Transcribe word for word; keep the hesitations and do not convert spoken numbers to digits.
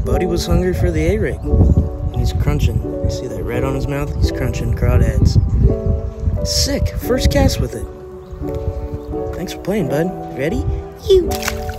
Buddy was hungry for the A-rig. And he's crunching. You see that red on his mouth? He's crunching crawdads. Sick. First cast with it. Thanks for playing, bud. Ready? You.